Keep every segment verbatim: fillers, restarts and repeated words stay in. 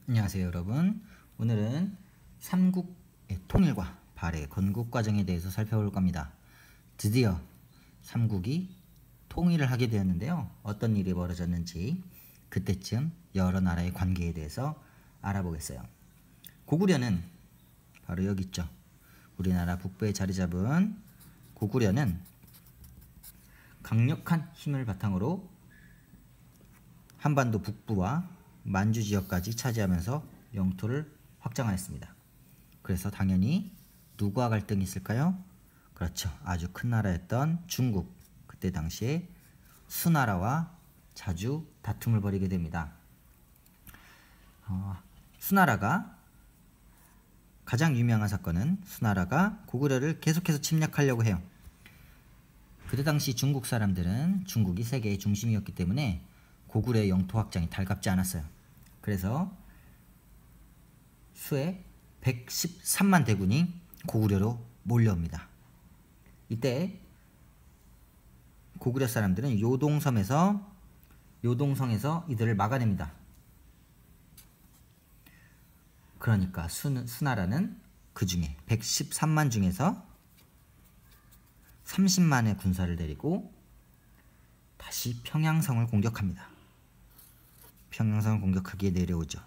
안녕하세요 여러분. 오늘은 삼국의 통일과 발해 건국 과정에 대해서 살펴볼 겁니다. 드디어 삼국이 통일을 하게 되었는데요. 어떤 일이 벌어졌는지 그때쯤 여러 나라의 관계에 대해서 알아보겠어요. 고구려는 바로 여기 있죠. 우리나라 북부에 자리 잡은 고구려는 강력한 힘을 바탕으로 한반도 북부와 만주 지역까지 차지하면서 영토를 확장하였습니다. 그래서 당연히 누구와 갈등이 있을까요? 그렇죠. 아주 큰 나라였던 중국. 그때 당시에 수나라와 자주 다툼을 벌이게 됩니다. 어, 수나라가 가장 유명한 사건은 수나라가 고구려를 계속해서 침략하려고 해요. 그때 당시 중국 사람들은 중국이 세계의 중심이었기 때문에 고구려의 영토 확장이 달갑지 않았어요. 그래서 수에 백십삼만 대군이 고구려로 몰려옵니다. 이때 고구려 사람들은 요동섬에서 요동성에서 이들을 막아냅니다. 그러니까 수, 수나라는 그 중에 백십삼만 중에서 삼십만의 군사를 데리고 다시 평양성을 공격합니다. 평양성을 공격하기에 내려오죠.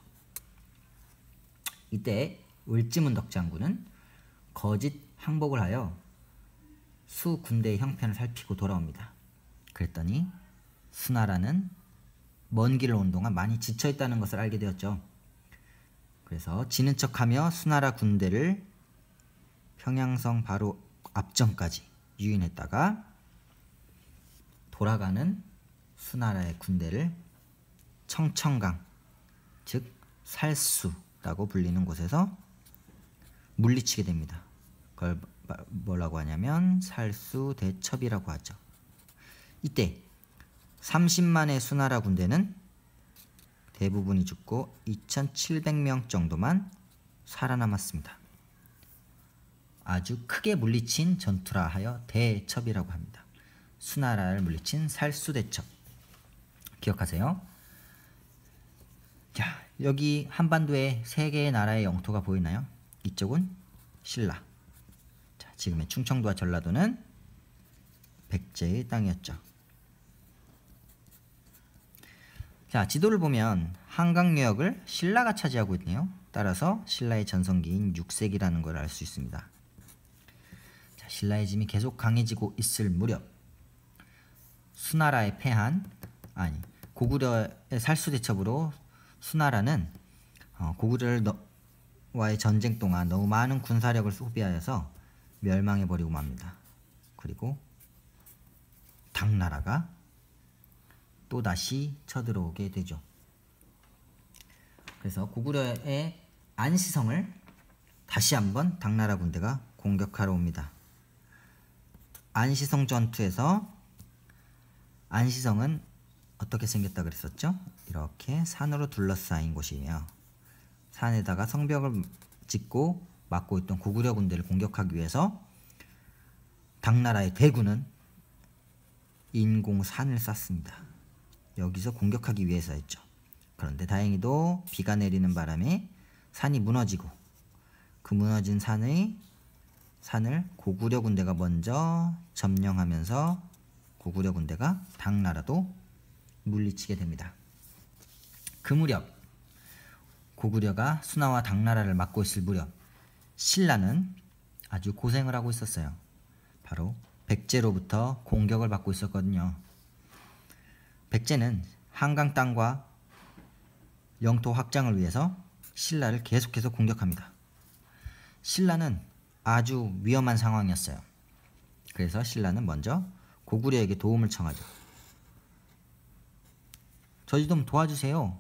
이때 을지문덕 장군은 거짓 항복을 하여 수 군대의 형편을 살피고 돌아옵니다. 그랬더니 수나라는 먼 길을 온 동안 많이 지쳐있다는 것을 알게 되었죠. 그래서 지는 척하며 수나라 군대를 평양성 바로 앞전까지 유인했다가 돌아가는 수나라의 군대를 청천강, 즉 살수라고 불리는 곳에서 물리치게 됩니다. 그걸 뭐라고 하냐면 살수대첩이라고 하죠. 이때 삼십만의 수나라 군대는 대부분이 죽고 이천칠백 명 정도만 살아남았습니다. 아주 크게 물리친 전투라 하여 대첩이라고 합니다. 수나라를 물리친 살수대첩. 기억하세요. 자, 여기 한반도에 세 개의 나라의 영토가 보이나요? 이쪽은 신라. 자, 지금의 충청도와 전라도는 백제의 땅이었죠. 자, 지도를 보면 한강유역을 신라가 차지하고 있네요. 따라서 신라의 전성기인 육 세기라는 걸 알 수 있습니다. 자, 신라의 짐이 계속 강해지고 있을 무렵 수나라의 패한, 아니 고구려의 살수대첩으로 수나라는 어, 고구려와의 전쟁 동안 너무 많은 군사력을 소비하여서 멸망해버리고 맙니다. 그리고 당나라가 또다시 쳐들어오게 되죠. 그래서 고구려의 안시성을 다시 한번 당나라 군대가 공격하러 옵니다. 안시성 전투에서 안시성은 어떻게 생겼다 그랬었죠? 이렇게 산으로 둘러싸인 곳이에요. 산에다가 성벽을 짓고 막고 있던 고구려 군대를 공격하기 위해서 당나라의 대군은 인공산을 쌓습니다. 여기서 공격하기 위해서였죠. 그런데 다행히도 비가 내리는 바람에 산이 무너지고 그 무너진 산의 산을 고구려 군대가 먼저 점령하면서 고구려 군대가 당나라도 물리치게 됩니다. 그 무렵 고구려가 수나와 당나라를 막고 있을 무렵 신라는 아주 고생을 하고 있었어요. 바로 백제로부터 공격을 받고 있었거든요. 백제는 한강 땅과 영토 확장을 위해서 신라를 계속해서 공격합니다. 신라는 아주 위험한 상황이었어요. 그래서 신라는 먼저 고구려에게 도움을 청하죠. 저희 좀 도와주세요.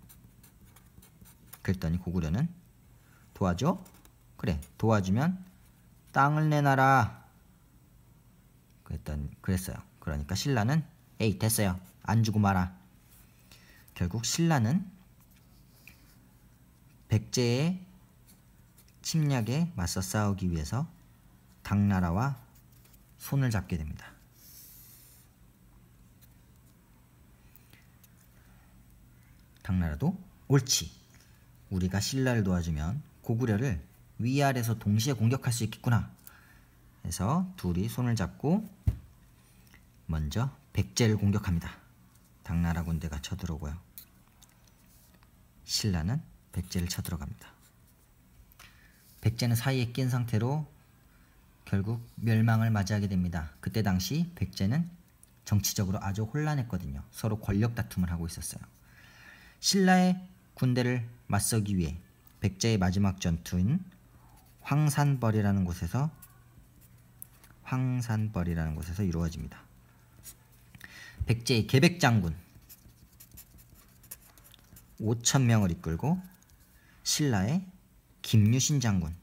그랬더니 고구려는 도와줘? 그래, 도와주면 땅을 내놔라. 그랬더니 그랬어요. 그러니까 신라는 에이 됐어요. 안 주고 마라. 결국 신라는 백제의 침략에 맞서 싸우기 위해서 당나라와 손을 잡게 됩니다. 당나라도 옳지, 우리가 신라를 도와주면 고구려를 위아래에서 동시에 공격할 수 있겠구나. 그래서 둘이 손을 잡고 먼저 백제를 공격합니다. 당나라 군대가 쳐들어오고요. 신라는 백제를 쳐들어갑니다. 백제는 사이에 낀 상태로 결국 멸망을 맞이하게 됩니다. 그때 당시 백제는 정치적으로 아주 혼란했거든요. 서로 권력 다툼을 하고 있었어요. 신라의 군대를 맞서기 위해 백제의 마지막 전투인 황산벌이라는 곳에서 황산벌이라는 곳에서 이루어집니다. 백제의 계백장군 오천 명을 이끌고 신라의 김유신 장군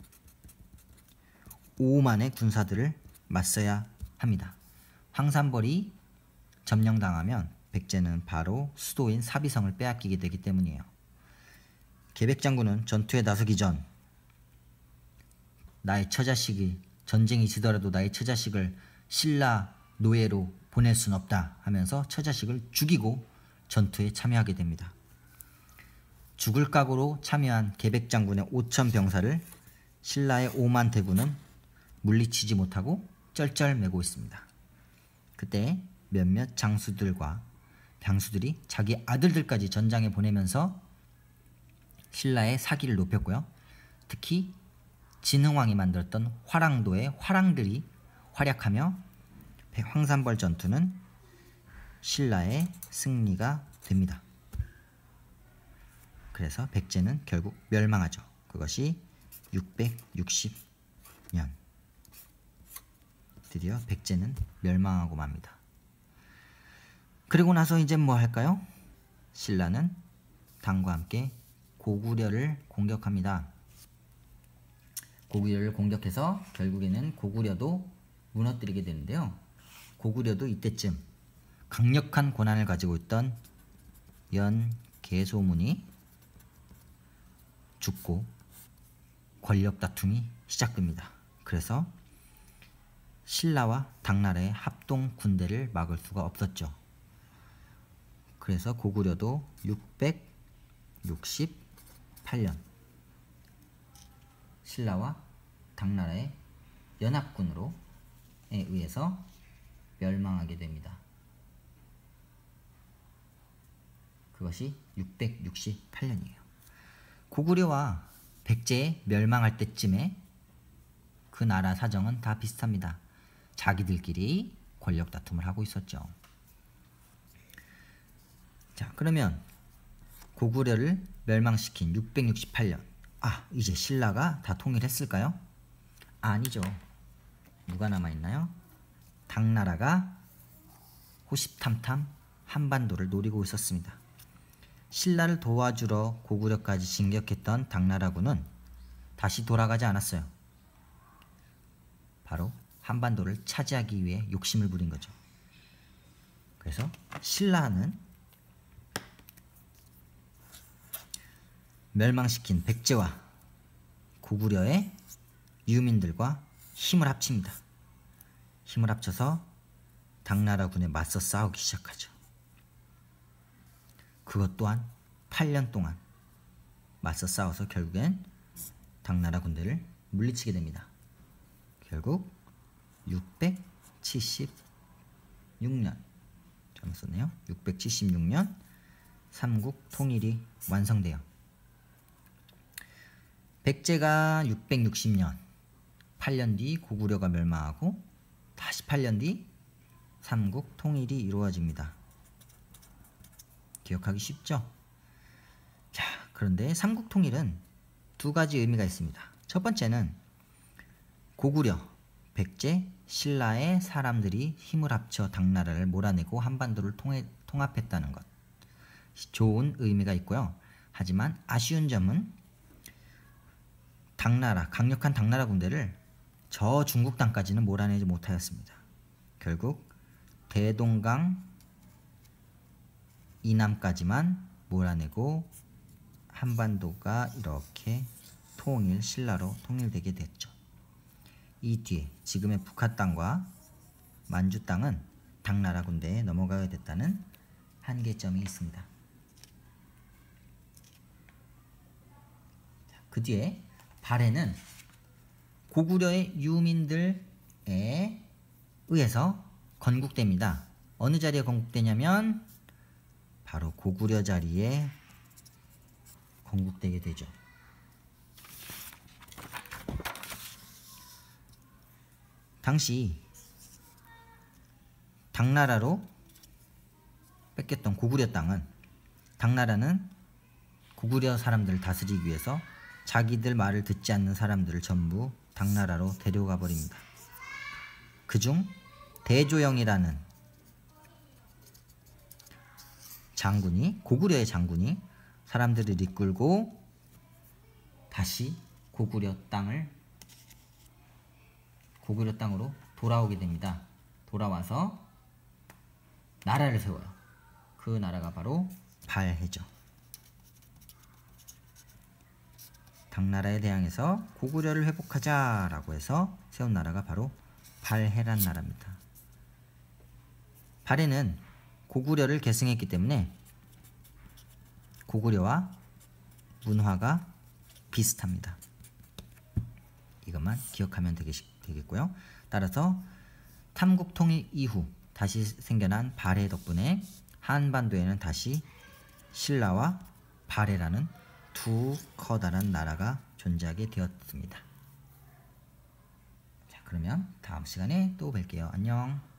오만의 군사들을 맞서야 합니다. 황산벌이 점령당하면 백제는 바로 수도인 사비성을 빼앗기게 되기 때문이에요. 계백장군은 전투에 나서기 전 나의 처자식이 전쟁이 지더라도 나의 처자식을 신라 노예로 보낼 순 없다 하면서 처자식을 죽이고 전투에 참여하게 됩니다. 죽을 각오로 참여한 계백장군의 오천 병사를 신라의 오만 대군은 물리치지 못하고 쩔쩔매고 있습니다. 그때 몇몇 장수들과 병수들이 자기 아들들까지 전장에 보내면서 신라의 사기를 높였고요. 특히 진흥왕이 만들었던 화랑도의 화랑들이 활약하며 황산벌 전투는 신라의 승리가 됩니다. 그래서 백제는 결국 멸망하죠. 그것이 육백육십 년. 드디어 백제는 멸망하고 맙니다. 그리고 나서 이제 뭐 할까요? 신라는 당과 함께 고구려를 공격합니다. 고구려를 공격해서 결국에는 고구려도 무너뜨리게 되는데요. 고구려도 이때쯤 강력한 권한을 가지고 있던 연개소문이 죽고 권력 다툼이 시작됩니다. 그래서 신라와 당나라의 합동 군대를 막을 수가 없었죠. 그래서 고구려도 육백육십팔 년 신라와 당나라의 연합군으로 에 의해서 멸망하게 됩니다. 그것이 육백육십팔 년이에요. 고구려와 백제 멸망할 때쯤에 그 나라 사정은 다 비슷합니다. 자기들끼리 권력 다툼을 하고 있었죠. 자, 그러면 고구려를 멸망시킨 육백육십팔 년. 아, 이제 신라가 다 통일했을까요? 아니죠. 누가 남아있나요? 당나라가 호시탐탐 한반도를 노리고 있었습니다. 신라를 도와주러 고구려까지 진격했던 당나라군은 다시 돌아가지 않았어요. 바로 한반도를 차지하기 위해 욕심을 부린 거죠. 그래서 신라는 멸망시킨 백제와 고구려의 유민들과 힘을 합칩니다. 힘을 합쳐서 당나라군에 맞서 싸우기 시작하죠. 그것 또한 팔 년 동안 맞서 싸워서 결국엔 당나라 군대를 물리치게 됩니다. 결국 육백칠십육 년 잘못 썼네요. 육백칠십육 년 삼국 통일이 완성돼요. 백제가 육백육십 년 팔 년 뒤 고구려가 멸망하고 다시 팔 년 뒤 삼국 통일이 이루어집니다. 기억하기 쉽죠? 자, 그런데 삼국 통일은 두 가지 의미가 있습니다. 첫 번째는 고구려, 백제, 신라의 사람들이 힘을 합쳐 당나라를 몰아내고 한반도를 통해, 통합했다는 것. 좋은 의미가 있고요. 하지만 아쉬운 점은 당나라, 강력한 당나라 군대를 저 중국 땅까지는 몰아내지 못하였습니다. 결국 대동강 이남까지만 몰아내고 한반도가 이렇게 통일, 신라로 통일되게 됐죠. 이 뒤에 지금의 북한 땅과 만주 땅은 당나라 군대에 넘어가게 됐다는 한계점이 있습니다. 그 뒤에 발해는 고구려의 유민들에 의해서 건국됩니다. 어느 자리에 건국되냐면 바로 고구려 자리에 건국되게 되죠. 당시 당나라로 뺏겼던 고구려 땅은, 당나라는 고구려 사람들을 다스리기 위해서 자기들 말을 듣지 않는 사람들을 전부 당나라로 데려가 버립니다. 그중 대조영이라는 장군이, 고구려의 장군이 사람들을 이끌고 다시 고구려 땅을 고구려 땅으로 돌아오게 됩니다. 돌아와서 나라를 세워요. 그 나라가 바로 발해죠. 당나라에 대항해서 고구려를 회복하자 라고 해서 세운 나라가 바로 발해란 나라입니다. 발해는 고구려를 계승했기 때문에 고구려와 문화가 비슷합니다. 이것만 기억하면 되겠고요. 따라서 삼국 통일 이후 다시 생겨난 발해 덕분에 한반도에는 다시 신라와 발해라는 두 커다란 나라가 존재하게 되었습니다. 자, 그러면 다음 시간에 또 뵐게요. 안녕.